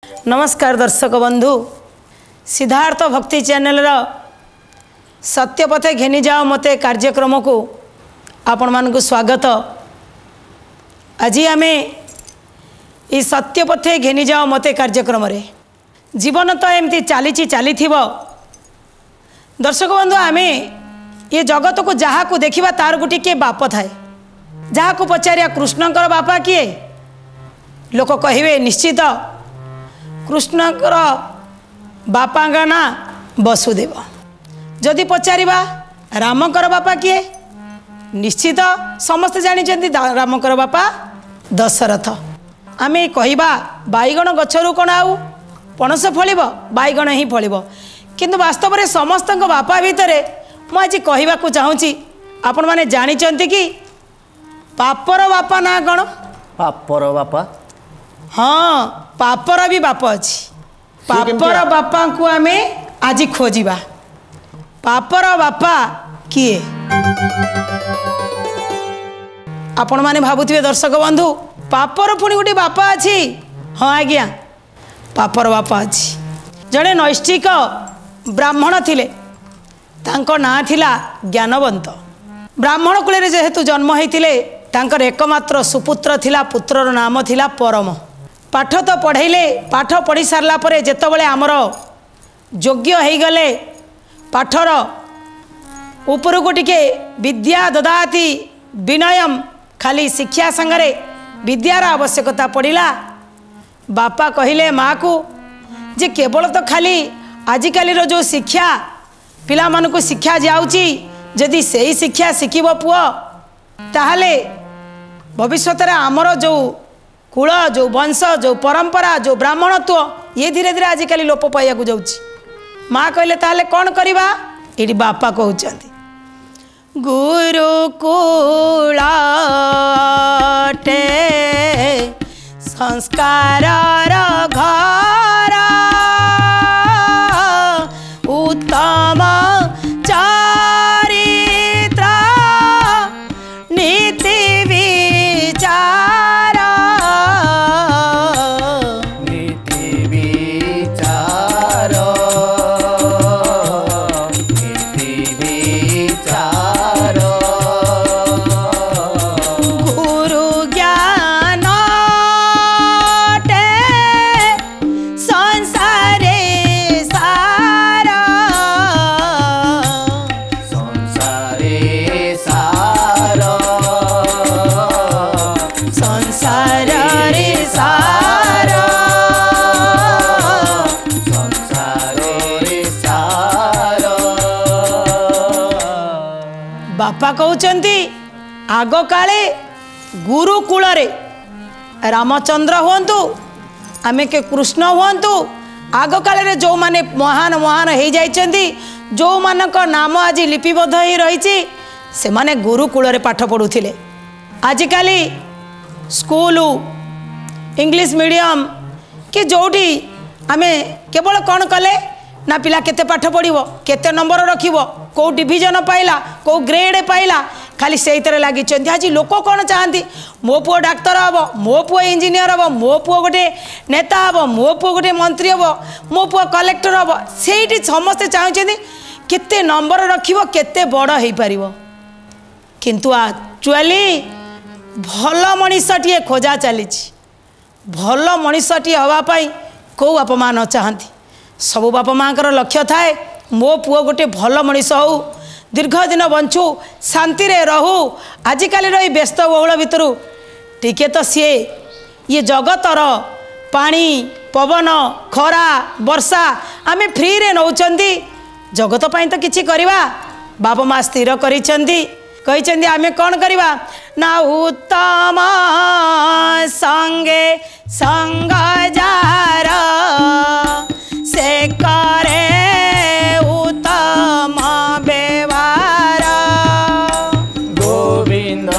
नमस्कार दर्शक बंधु, सिद्धार्थ भक्ति चैनल सत्यपथे घेनी जाओ मते कार्यक्रम को आपण मानकु स्वागत। आज आम ये सत्यपथे घेनी जाओ मते कार्यक्रम रे जीवन तो एमती चली दर्शक बंधु, आम ये जगत को जहाँ को देखा तार गोटे किए बाप थाए। जहाँ को पचारिया कृष्णकर बापा किए, लोक कहे निश्चित कृष्णकर बापा ना वसुदेव। जदि पचारिबा रामकर बापा किए, निश्चित समस्त जानी रामकर बापा दशरथ। आम कहवा बैगण गचरू कौन आउ पणस फलिब, बैगण ही फलिब, किंतु वास्तव में समस्त बापा भितर मुझे कहवाक चाहूँगी आपण मैंने जानी कि पापर बापा ना कौन? पापर बापा, हाँ पापर भी बाप अच्छी। पापर बापा को आम आज खोजा। पापर बापा किए आपण मैंने भावुवे दर्शक बंधु, पापर पुणी गोटे बापा अच्छी। हाँ आज्ञा, पापर बापा अच्छी। जड़े नैष्ठिक ब्राह्मण थिले, तांको ना थिला ज्ञानवंत। ब्राह्मण कूल जेहेतु जन्म होते तांकर एकमात्र सुपुत्र थिला, पुत्रर नाम थिला परम। पाठ तो पढ़ेले, पाठ पढ़ी सारला परे जेतबेले आमर योग्य हो गले, पाठर उपरको टिके विद्या ददाति विनयम, खाली शिक्षा संगरे विद्यार आवश्यकता पड़िला। बापा कहिले माँ को जे केवल तो खाली आजिकालीर जो शिक्षा पिला मानकु शिक्षा जाउची, जदि सही शिक्षा शिखिब पुओ ताहले भविष्य आमर जो कुल, जो वंश, जो परंपरा, जो ब्राह्मणत्व ये धीरे धीरे आजिकल लोप पाइया जाउची। माँ कहले ताहले कौन करवा? ये बापा कहते गुरुकुलाटे संस्कार घर उत्तम चरित्र नीति विचार बापा कहते आग काले गुरुकूल रामचंद्र हुंतु आमे के कृष्ण हुंतु, आग काले जो माने महान महान हो जाइछन्ति, जो मानक नाम आज लिपिबद्ध हो रही से माने गुरुकूल पाठ पढ़ुथिले। आजिकाली स्कूल इंग्लिश मीडियम कि जोटी आमे केवल कौन कले ना पिला केते पाठ पढ़िबो, केते नंबर रखिबो, को डिवीजन पाइला, को ग्रेड पाइला, खाली से लगी। आज लोक कौन चाहती मो पुओ डाक्तर हम, मो पुओ इंजीनियर हम, मो पुओ गोटे नेता हम, मो पुओ गोटे मंत्री हम, मो पुओ कलेक्टर हम। से समस्ते चाहते केते नंबर रखिबो, केते बड़ हो पारिबो, किंतु एक्चुअली भल मनीषटीए खोजा चली। भल मनीषटीए हवापाई कौ बापा माँ न चाहती? सबु बापा माँ लक्ष्य थाए मो पुओ गोटे भल मनीष हो, दीर्घ दिन बंचु, शांति रे रहू। आजिकल रही व्यस्त बहुल भितर टिके तो सी ये जगतर पानी पवन खरा वर्षा आमे फ्री रे नौचंदी। जगत पाई तो किछि करवा बाबा माँ स्थिर करिसेंती आमे कौन करवा ना उत्तम संगे संग जार से करे उत्तम व्यवहार। गोविंद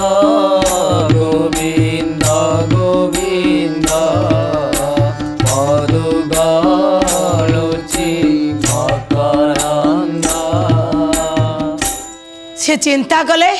गोविंद गोविंद मधु गलुची मकरंद। से चिंता कले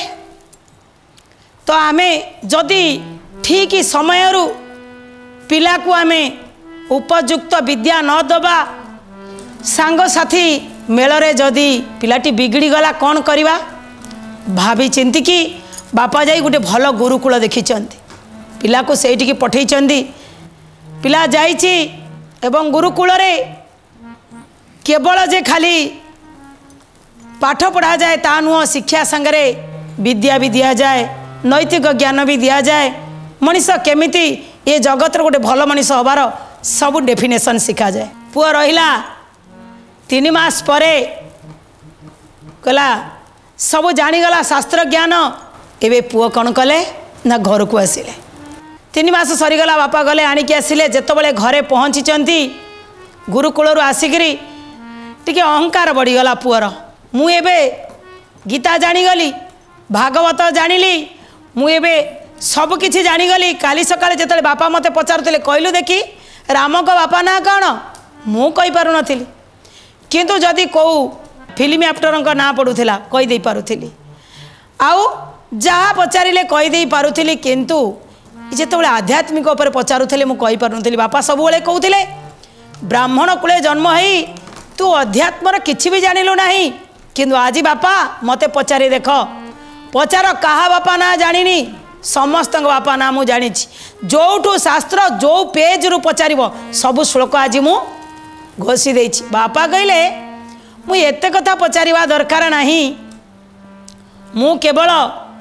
तो आमे जदि ठीक समय पिला को आमे उपयुक्त विद्या न दबा सांगसाथी मेलरे जदि पिलाटी बिगड़ी गला कौन करवा भाभी चिंती कि बापा जाई गोटे भल गुरुकुल देखी पिला को सेठी पठे पिला जाइछि एवं गुरुकुल रे केवल जे खाली पाठ पढ़ा जाए ता नुह शिक्षा संगे विद्या भी दि जाए नैतिक ज्ञान भी दि जाए मनीष केमिति ये जगत रे गोटे भल मनीष हबार सब डेफिनेशन शिखा जाए। पुआ रहिला 3 मास परे कहला सब जानीगला शास्त्र ज्ञान एवं पुआ कौन कले ना घर को आसिले 3 मास सरीगला बापा गले आणिकी आसिले जेतबले घरे पहुँची गुरुकुल आसिकी टिके अहंकार बढ़ीगला पुअर मु एबे गीता जानीगली भागवत जानिली मु एबे सब किछि जानीगली। काली सकाळे जेतले बापा मते पचारुतले कहलु देखी राम को बापा ना कौन मु कहि पारु नथिली किंतु जदि को फिल्म एक्टर ना पड़ूला कहीदे पारुथिली आउ जहाँ पचारे कहीदे पारुथिली किंतु जेतबले आध्यात्मिक उपर पचारुले मु कहि पारु नथिली। बापा सबुबले कहउथिले ब्राह्मण कूले जन्म है तू अध्यात्मर किछि भी जानिलु नाही किंतु आज बापा मते पचारि देख पचार कहा बापा ना जानिनी समस्त बापा ना मु जानी जोठू शास्त्र जो पेज रु पचार सबु श्लोक आज मु घोषी देछि। बापा कहले मु एते कथा पचारिबा दरकार नाही मु केवल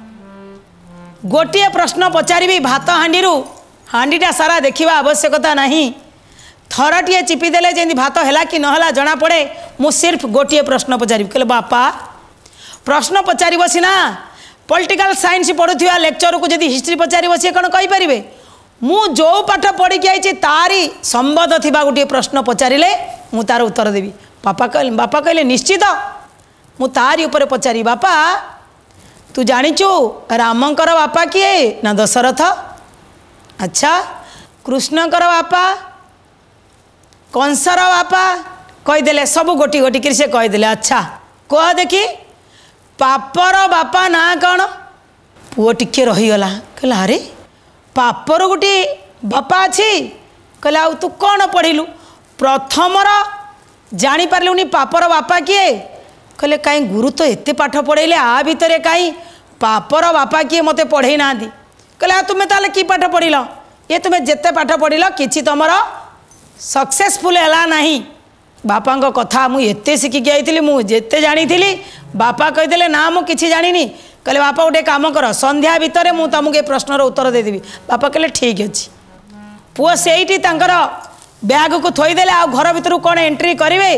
गोटे प्रश्न पचारि भात हांडीटा सारा देखा आवश्यकता नहीं थरटिए चिपिदेले जमी भात है कि नहला जना पड़े मु सिर्फ गोटे प्रश्न पचारि कहले बापा प्रश्न पचार सीना पॉलिटिकल साइंस पढ़ुवा लेक्चर को जब हिस्ट्री पचार सी कौन कहींपर मु जो पाठ पढ़ी आई तारी संबंध थी गोटे प्रश्न पचारे मु तार उत्तर देवी। बापा कहले निश्चित मु तारी उपर पचारि बापा तू जानिचु रामंकर बापा किए ना दशरथ अच्छा कृष्णकर बापा कंसर बापा कहीदेले सब गोटी गोटी कर से कहीदेले अच्छा कह देखी पापर बापा ना कौन पुओ टिके रहीगला कहला अरे पापर गोटे बापा अच्छी कहले आ तू कौन पढ़िलु प्रथमर जानीपारूनी पापर बापा किए कहले कहीं गुरु तो एते पाठ पढ़ेले आ भितर कहीं पापर बापा किए मते पढ़े ना कहले आ तुम्हें ताले की पाठ पढ़िल ये तुम्हें जेते पाठ पढ़िल किछि तमर सक्सेसफुल है नहीं बापा कथा मुझे शिखिकी आई मु जेते जानी बापा कहीदेले ना मु किछि जानिनी कहले बापा गोटे काम कर संध्या भितर मु तुमको ये प्रश्नर उत्तर देदेवी। बापा कहले ठीक अच्छे पुओ सेठी तांकर बैग को थोईदेले आ घर भितर कौन एंट्री करेंगे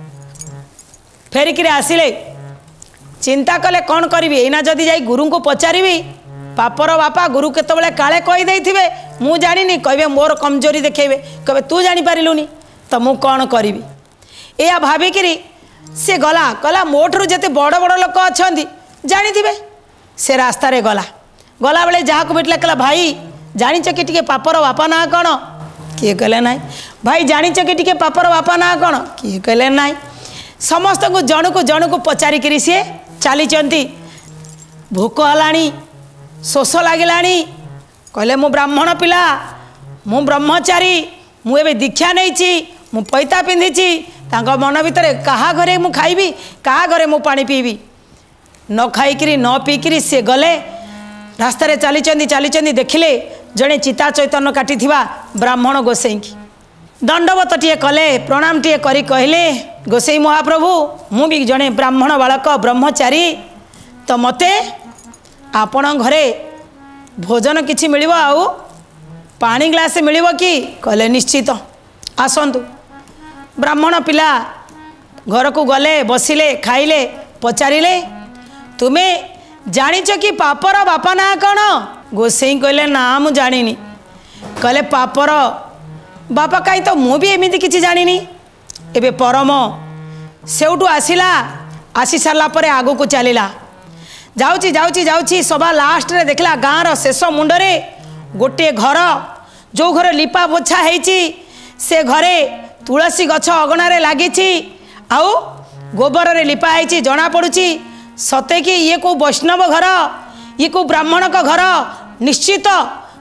फेरिकी आसिले चिंता कले कौन करी एना जदि जाई गुरु को पचारि पापर बापा गुरु केतबले काले कहीदे मु जानी कहे मोर कमजोरी देखेबे कहे तू जानीपारूनी तो मु कौन करी या भाविकी से गला कहला मोठू जिते बड़ बड़ लोक अच्छा जानी से रास्ता रे गला गला बेले जहाँ को भेटला कहला भाई जानिच कि टिके पापर बापा ना कौन किए कहले ना भाई जानिच कि टिके पापर बापा ना कौन किए कहले ना समस्त को जन को पचारिकी सी चली भोक है शोष लगे कहले मु ब्राह्मण पिला मु ब्रह्मचारी मु एबे दीक्षा नहीं मु पैता पिंधि मन भितर कहा घरे मु खाइबी कहा घरे मु पानी पीबी न खाइकरी न पीकरी से गले रास्ता रे चली देखिले जड़े चिता चैतन्य काटी ब्राह्मण गोसाई की दंडवत टीए कले प्रणाम टीए करी कहले गोसाई महाप्रभु मु भी जड़े ब्राह्मण बालक ब्रह्मचारी तो मते आपण घरे भोजन किछि मिलिबो आउ पानी ग्लास मिलिबो कि कहले निश्चित आसंतु। ब्राह्मण पिला घर को गले बसिले खाइले पचारिले तुम्हें जानिच कि पापर बापा ना कौन गोसाई कहले ना मु जानिनी कहले पापर बापा कहीं तो मु भी एमती किसी जानिनी एबे परम सेउटू आसिला आसी सारा पर आगु को चलिला जाउची जाउची जाउची सभा लास्ट रे देखला गाँव शेष मुंडरे गोटे घर जो घर लिपा पोछा होईची से घरे तुलसी गछ अगणारे लागिची आउ गोबर रे लिपा होईची जना पड़ुची सते कि ये को वैष्णव घर ये को ब्राह्मण का घर निश्चित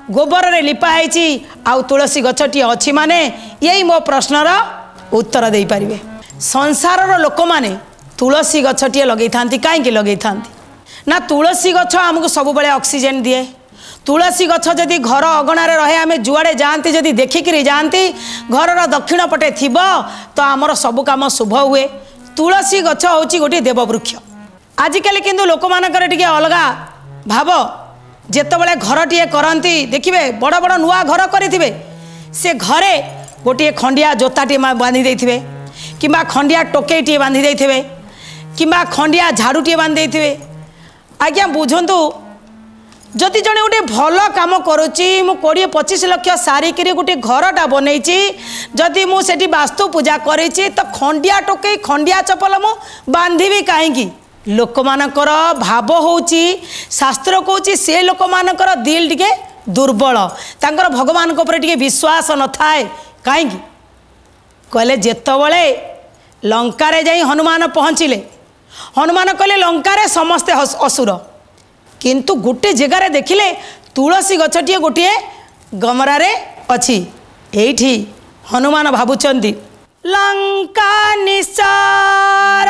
गोबर रे लिपाई आउ तुलसी गछटी अच्छी माने यही मो प्रश्नर उत्तर दे पारिबे। संसार लोक माने तुलसी गछटी लगे था कहीं लगे था ना तुलसी गछ आमको सब बेले ऑक्सीजन दिए। तुलसी गछ जदि घर अगणार रहे आम जुआड़े जाती जदि देखिकी जाती घर दक्षिण पटे थिब तो आमर सब काम शुभ हुए। तुलसी गछ हूँ गोटे देववृक्ष। आजिकल किंतु लोक मानकर टिके अलगा भाव जेतबले घर टीए करती देखिए बड़ बड़ नुआ घर करेंगे से घरे गोटे खंडिया जोताटे बांधि देथिबे किंबा खंडिया टोकेईटे बांधि देथिबे किंबा खंडिया झाड़ूटे बांधि देथिबे। आज्ञा बुझंतु जदि जड़े गोटे भल कम करुच्ची मु 20-25 लाख सारिक गोटे घरटा बनई जदि मुझे वास्तु पूजा करी तो खंडिया टोकई खंडिया चपल मु बांधि कहीं लोक मानकर भाव होची शास्त्र कहूँ से लोक मानकर दिल टिके दुर्बल तांकर भगवान को ऊपर टिके विश्वास न थाए कहीं कहले जेतबले लंकारे जाई हनुमान पहुँचिले हनुमान कहले लंकारे समस्ते असुर किंतु गोटे जगार देखिले तुलसी गछटी गोटे गमरारे अच्छी एठी हनुमान भावुचंदी लंका निसार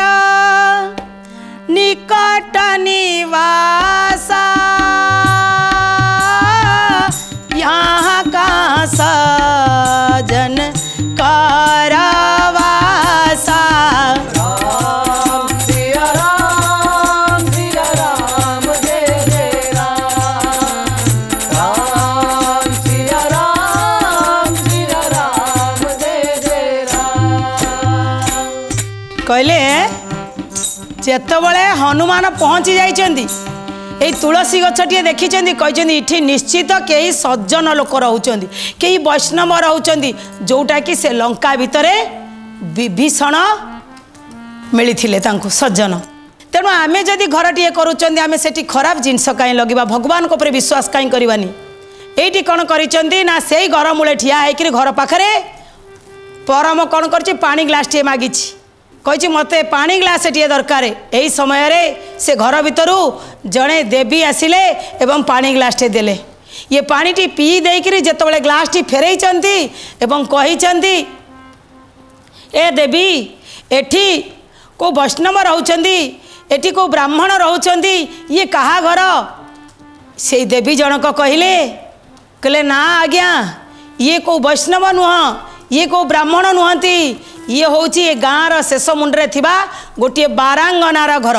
निकट निवासा यहाँ का सजन करवासा। राम सिया राम जय जय राम। राम सिया राम जय जय राम। कहले जेतबले हनुमान पहुँची जाइछन्ती ए तुलसी गछटी देखी कहते इठी निश्चित कई सज्जन लोक रोचंती कई वैष्णव रोचंती जोटा कि से लंका भितर विभीषण मिली सज्जन। तेणु आमे जदि घर टीए करुचंती आमे सेठी खराब जिनस कहीं लगे भगवान को विश्वास कहीं करवानी। एठी कौन करिसेंती ना से घर मूले ठिया होकर घर पाखरे परम कौन कर पानी ग्लास टे मागिछि कही मते पानी ग्लास टे दरकार। यही समय रे से घर भितरू जड़े देवी आसिले एवं पानी ग्लास टे देले ये पानी टी पी देकरी जेतबले ग्लास टी फेरैचंती एवं कहिचंती ए देवी एठी को वैष्णव रहउचंती एठी को ब्राह्मण रहउचंती ये कहा घर से देवी जनक कहले ना आज्ञा ये को वैष्णव नुह ये को ब्राह्मण नुहंती ये हूँ ये गाँव शेष मुंडे थिबा गोटे बारांगनार घर।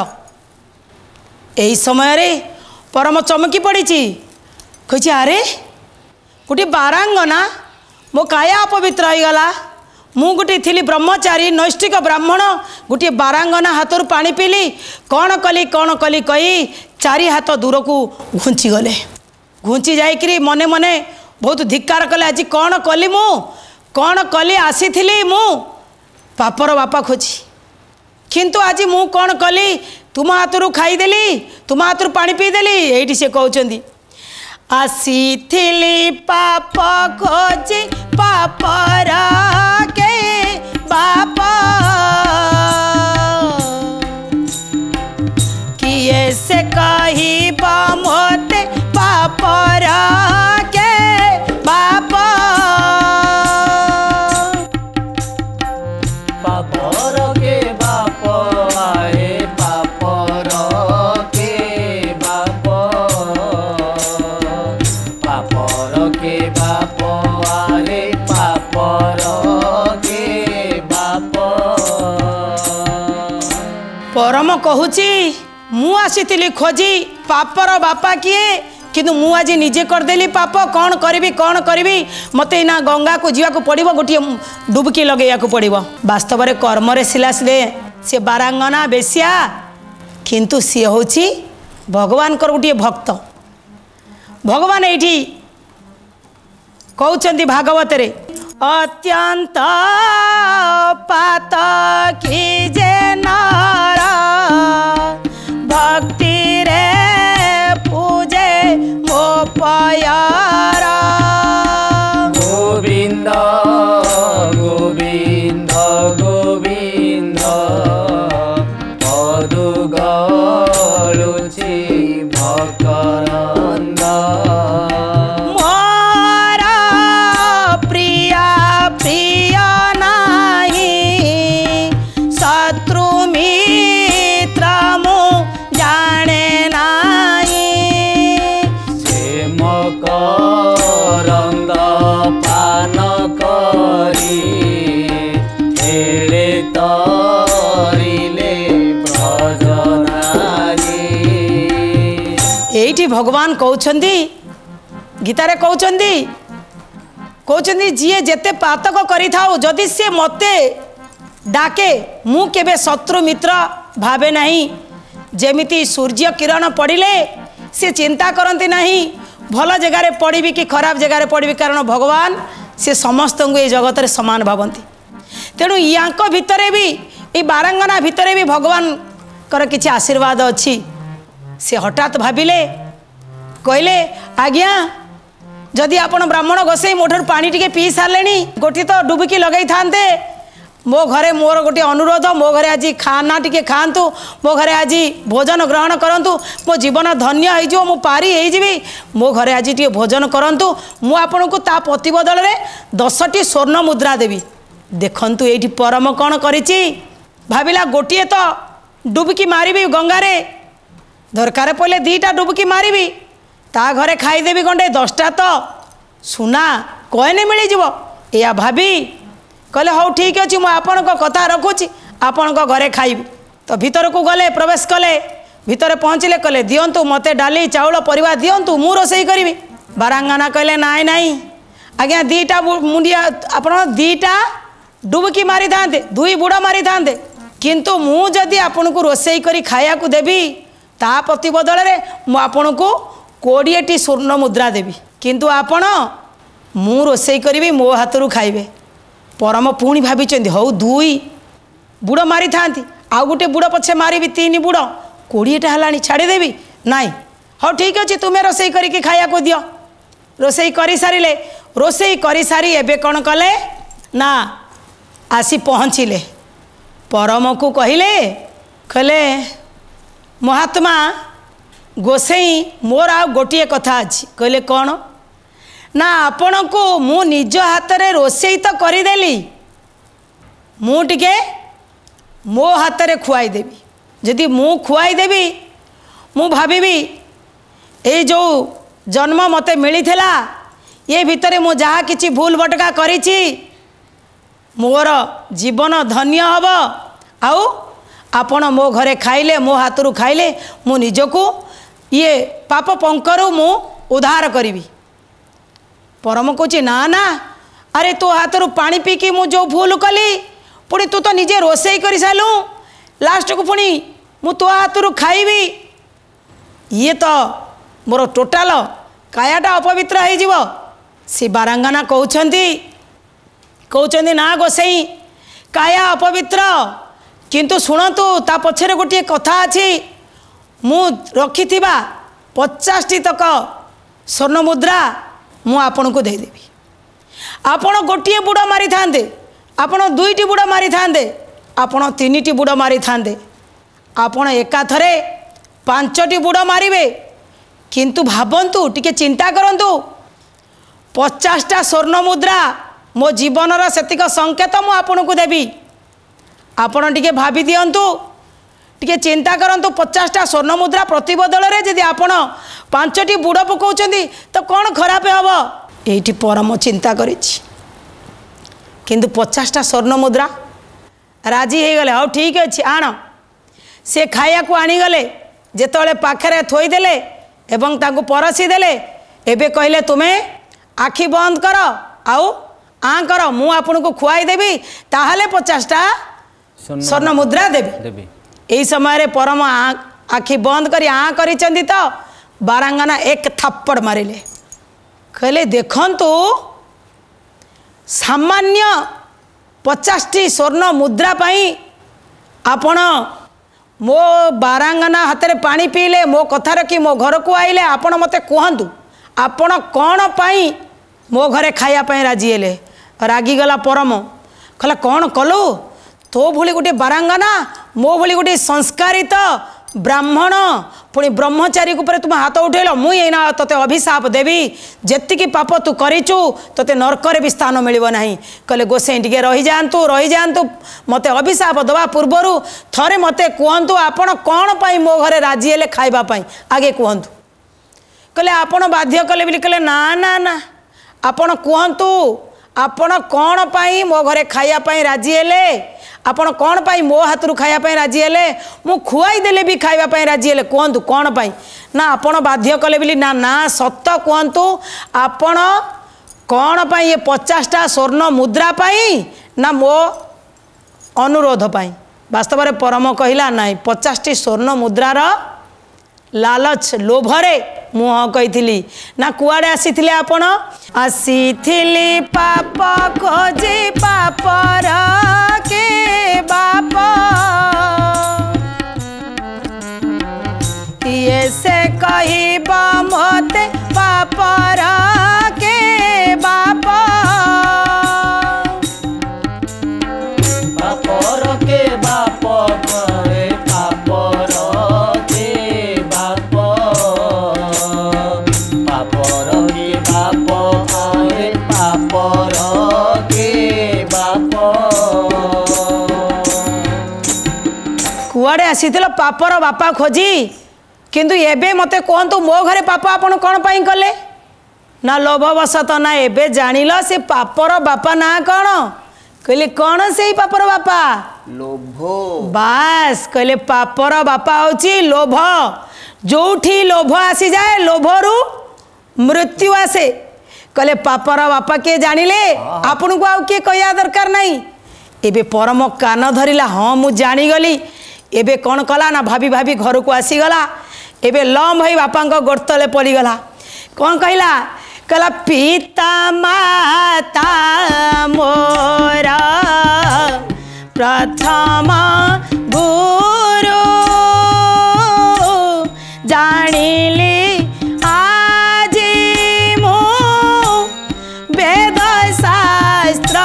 यही समय रे परम चमकी पड़ी कही अरे गोटे बारांगना मो काया अपवित्र होगला मु गोटे थी ब्रह्मचारी नैष्ठिक ब्राह्मण गोटे बारांगना हाथ पानी पीली कौन कली कही चारि हाथ दूर को घुंची गले घुंची जाइकरी मने मने बहुत धिक्कार कले आज कौन कली मु कौन कली आसी थी मु पापर बापा खोजी किंतु आज मु कौन कली तुम हाथरू खाईदेली तुम हाथरू पानी पीदेली। ये से कहते आसी थी पाप खोजी पापर के बापा किए से कही मोते पापर के बापा पापर के बाप आए पापर के बाप पापर के बाप आए पापर के बाप। परम कहूची मु आसी खोजी पापर बापा किए किंतु मु आज निजे करदेली पाप कौन करी मते ना गंगा को जीवा को पड़ो गोटे डुबकी लगे पड़ो। वास्तव में कर्म सिलासिले से बारांगना बेसिया किंतु सी हूँ भगवान गोटे भक्त। भगवान ये कहते भागवत रे अत्यंत पात की जे नारा भक्ति रे पूजे मो पयारा। गोविंद गोविंद गोविंद पदु गलुची भकरंद। भगवान कहउछंदी गीता रे कहउछंदी जिए जेते पातक करि थाउ जदि से मते डाके मु केबे शत्रु मित्र भावे नहीं। जेमिति सूर्य किरण पड़िले से चिंता करती नहीं भल जगार पड़ी कि खराब जगार पड़ी, कारण भगवान से समस्त को ये जगत रे समान भावती। तेणु या भितर भी ये बारांगना भितर भी भगवान कर किछि आशीर्वाद अच्छी। से हठात भाविले कहले आज्ञा जदि आपण ब्राह्मण गोसाई मोठर पानी टिके पी सारे गोटी तो डुबकी लगे था मो घरे मोर गोटे अनुरोध मो घरे आज खाना टिके खातु मो घरे आज भोजन ग्रहण करंतु मो जीवन धन्य हो मु पारी हो मो घरे आज टे भोजन करंतु मु आपन को ता प्रतिबदल रे 10टी स्वर्ण मुद्रा देवी। देखंतु एठी परम कौन करिछि भाविला गोटे तो डुबकी मारिबी गंगारे दरकार पड़े 2टा डुबकी मारिबी ता घरे खाईदेवी गंडे 10टा तो सुना कएने मिल जीवो या भाभी कहले हौ ठीक अच्छे मुझे आपण कथा रखुची आपण घरे खाइबी। तो भीतर को गले प्रवेश कले भीतर पहुँचले कहले दियंतु मते डाली चाउल परिवा दियंतु मु रोसई करी। बारांगना कहले नाई नाई आज्ञा 2टा मुंडिया आपण 2टा डुबकी मारी था 2 बुड़ मारी था किंतु मु जदि आपण को रोसई करी खाया को देवी ता प्रतिबदल रे मु आपण को 20टी स्वर्ण मुद्रा देवी किंतु आपण मु रोसई करी मो हाथरू खाइबे। परम पुणी भाभी हौ 2 बुड़ मारी था आउ गोटे बुड़ पछे मारी 3 बुड़ 20टा है छाड़देवी नाई हाँ ठीक अच्छे तुम्हें रोसई करके खाया को दियो। रोसई कर सारे रोसई कर सारी एबे कौन कले ना आसी पहुँचले परम को कहले कहले महात्मा गोसाई मोर आ गोटे कथा अच्छी। कहले कौन ना आपण को मु निज हाथ रे रोसई तो करदेली मु टिके मो हाथ रे खुआई देवी जदि मु खुआई देवी मु भाविबी ए जो जन्म मते मिली थिला ये भितरे मु जहा किछि भूल भटका करिछि मोर जीवन धन्य हब आउ आपण मो घरे खाइले मो हाथरू खाइले मु निजको ये पाप पंकरु मु उद्धार करिवि। परम कौची ना ना अरे तो हाथरू पानी पीकी मु जो भूल कली पुणी तू तो निजे रोसई कर सारू लास्ट को पुणी मु तो हाथरू खाइबी ये तो मोर टोटाल कायाटा अपवित्र हो जीव। से बारांगना कहउछंती ना गोसाई काया अपवित्र किंतु शुणतु ता पछरे गोटे कथा अछि मु रखी 50टी तक स्वर्ण मुद्रा मु आपन को देदेवी। आपण गोटे बुड़ मारी था आपण 2टी बुड़ मारी था आपण 3टी बुड़ मारी था आपण एकाथरे 5टी बुड़ मारे किंतु भावंतु टिके चिंता करंतु 50टा स्वर्ण मुद्रा मो जीवनर सेतिक संकेत मु आपन को देवी। आपण टिके भाभी दियंतु टिके चिंता करंतु 50टा स्वर्ण मुद्रा प्रतिबदल रे यदि आपण 5टी बुड़ पकाउछंती तो कौन खराब हम ये परम चिंता करिछि किंतु 50टा स्वर्ण मुद्रा राजी हो गले हाँ ठीक अच्छे आण से खाया को आनीगले जेतले पाखरे थोईदेले एवं ताकू परसी देले एबे कहले तुम्हें आखि बंद कर आउ आ कर मु आपन को खुआई देवी ताहले 50टा स्वर्ण मुद्रा देवी। यही समय परम आखि बंद करी आ करिचंदी तो बारांगना एक थप्पड़ मारिले कहले देखंतु सामान्य 50टी स्वर्ण मुद्रा पाई आपण मो बारांगना हाथ में पानी पीले मो कथा रखी मो घर को आइले आपण मते कहतु आपण कौन पाई मो घरे खाया पाई राजी हेले। रागिगला परम कहला कौन कलु तो भली गोटे बारांगना मो भली गोटे संस्कारित ब्राह्मण पुणी ब्रह्मचारी ऊपर तुम हाथ उठेल मुझे तोते अभिशाप देवी जेतिकी पाप तू करिचु तोते नरकरे भी स्थान मिलिबो नहीं। कहले गोसाई टिके रही जातु मते अभिशाप दवा पूर्वर थरे मते कहतु आपण कौन पाई मो घरे राजी हेले खाइबा पाई आगे कहतु। कहले आपण बाध्य कले बोली कहले ना ना ना आपण कहतु आपण कौन पाई मो घरे खाइया पाई राजी हेले आपण कौन पाई मो हाथ खाया पाई राजी हेले मु खुआई देले भी खाइबा पाई राजी हेले कहतु कौन पाई ना आपण बाध्य कले बोली ना ना सत कहतु आपण कौन पाई ये 50टा स्वर्ण मुद्रा पाई ना मो अनुरोध पाई वास्तव में परम कहला ना 50टी स्वर्ण मुद्रार लालच लोभरे मुह कही ना कुआड़े आसी आपण आसी पाप खोजे पापर के बाप ये से कहब मते पापर के बाप पापर के बाप करे पापर के बाप पापर के बाप आए पापर के बाप कुआड़े आसी पापर बापा खोजी किंतु एबे मते कहतु मो घरे पाप आपण कौन पाई कले ना लोभवशत ना एबे जानिल से पापर बापा ना कौन कहले कौन से पापर बापा लोभो बास कहले पापर बापा होची लोभ जोठी लोभ आसी जाए लोभरु मृत्यु आसे कहले पापर बापा के जानिले आपन को आउ के कहया दरकार नहीं एबे परम कान धरिला हाँ मु जानी गली एबे कौन कला ना भाभी भाभी घर को आसी गला एबे लम भाई बापा गोड़तले पड़गला कौन कहला कहला पिता माता मोरा प्रथम गुरु जानिली आज मो वेद शास्त्र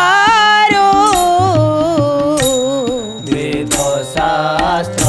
वेद शास्त्र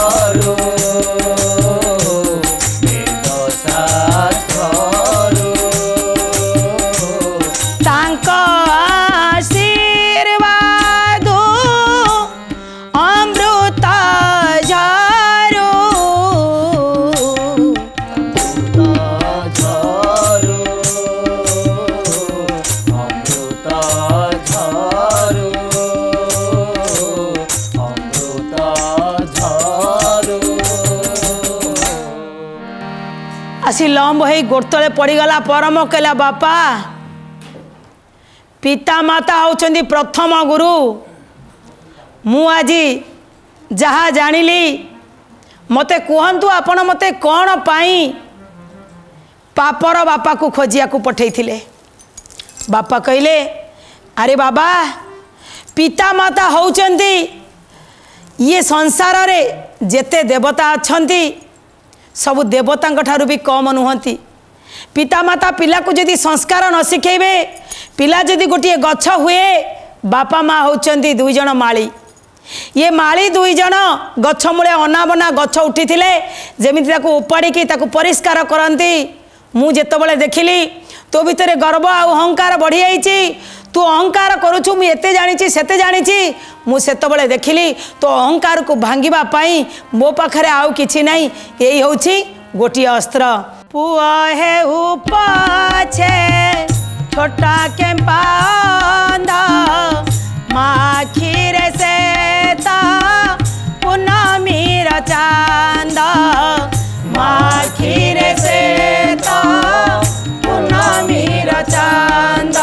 आसी लंब हो गोड़तले पड़गला परम कहला बापा पिता माता होचंदी प्रथम गुरु मु आज जहा जानिली मते कहंतु आपण मते कौन पाई पापर बापा को खोजिया को पठेइथिले बापा कहले अरे बाबा पिता माता होचंदी ये संसार रे जेते देवता अछंती सबु देवता ठारू भी कम नुहंती पिता माता पिला को जदि संस्कार न शिखेबे पिला जदि गोटे गछ हुए बापा माँ होचंदी दुई जन माली ये माली दुई जन गछ मूले अनाबना गछ उठी जमिति ताको उपाड़ी ताको परिष्कार करती मु जेतबेले देखिली तो भितर गर्व आ अहंकार बढ़ी जाइए तू अहंकार करुछु मु एते जानिछि सेते जानिछि मु सेतबेले देखिली तो अहंकार को भांगिबा पाई मो पाखरे आउ किछि नाही एई होछि गोटिए अस्त्र पुआ हे उपाछे छोटा केम्पांदा माखीरे से ता पुनमीर चांद माखीरे से ता पुनमीर चांद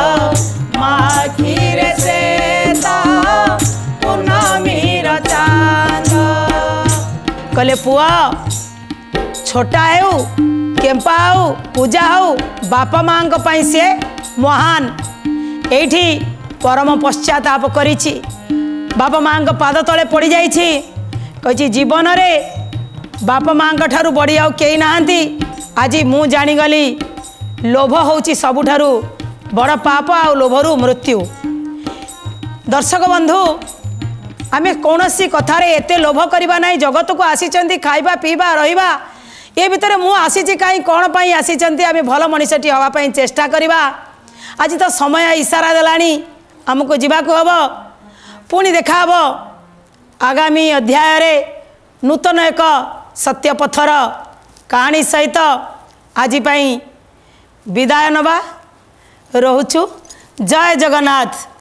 माखीरे से ता पुनमीर चांद कहले पुआ छोटा हो केम्पा हो पूजा हो बापा माँ से महान एठी परम पश्चाताप करिछि बापा माँ पाद तले पड़ जाइछि जीवन रे बापा माँ ठारू बड़ी आउ केही नाहंती आज मु जानिगली लोभ होछि सबुठारू बड़ पाप आ लोभरू मृत्यु। दर्शक बंधु आमे कौनसी कथारे एते लोभ करबा नाही जगत को आसीचंती खाइबा पीबा रहिबा ए भितर मु आसीछि काई कोन पई आसीचंती आमे भल मनिषटी हवा पई चेष्टा करिबा। आज तो समय इशारा देलानी हमको जीवाको हबो पुणी देखा हबो आगामी अध्याय रे नूतन एक सत्य पथर कहानी सहित आज पई विदाय नबा रहुछु। जय जगन्नाथ।